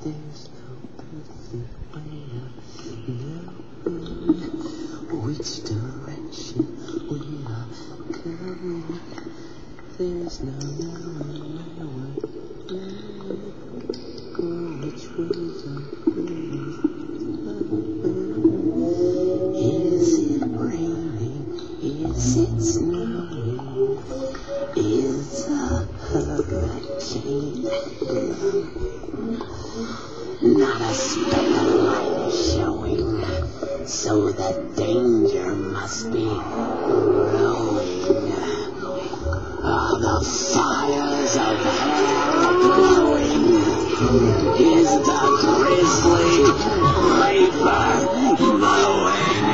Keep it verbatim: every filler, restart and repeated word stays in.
There's no perfect way of knowing which direction we are going. There's no knowing where we're going, which roads are going. Is it raining? Is it snowing? Is a hug that can't blow? Not a speck of light is showing, so the danger must be growing. Are the fires of hell glowing? Is the grisly reaper blowing?